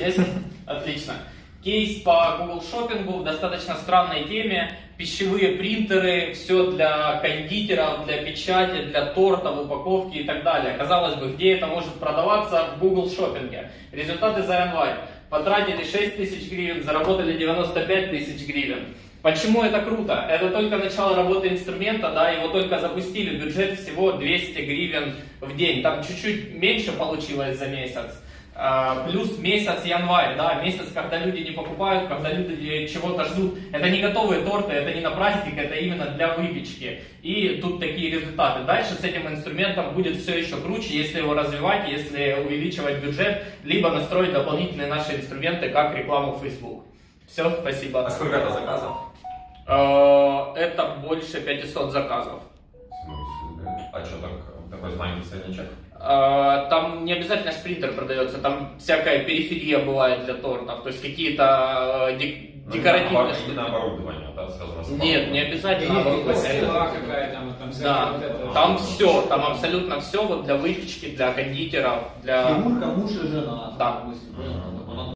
Есть? Отлично. Кейс по Google шопингу в достаточно странной теме. Пищевые принтеры, все для кондитеров, для печати, для тортов, упаковки и так далее. Казалось бы, где это может продаваться? В Google шопинге. Результаты за январь. Потратили 6 тысяч гривен, заработали 95 тысяч гривен. Почему это круто? Это только начало работы инструмента, да, его только запустили, бюджет всего 200 гривен в день. Там чуть-чуть меньше получилось за месяц. Плюс месяц январь, да, месяц, когда люди не покупают, когда люди чего-то ждут. Это не готовые торты, это не на праздник, это именно для выпечки. И тут такие результаты. Дальше с этим инструментом будет все еще круче, если его развивать, если увеличивать бюджет, либо настроить дополнительные наши инструменты, как рекламу в Facebook. Все, спасибо. А сколько это заказов? Это больше 500 заказов. А что так, такой маленький среднячок? Там не обязательно принтер продается, там всякая периферия бывает для тортов, то есть какие-то декоративные штуки. На оборудование, да, связано с Нет, не обязательно оборудование. Да, там все, там абсолютно все вот для выпечки, для кондитеров, для... Фигурка, муж и жена. Да.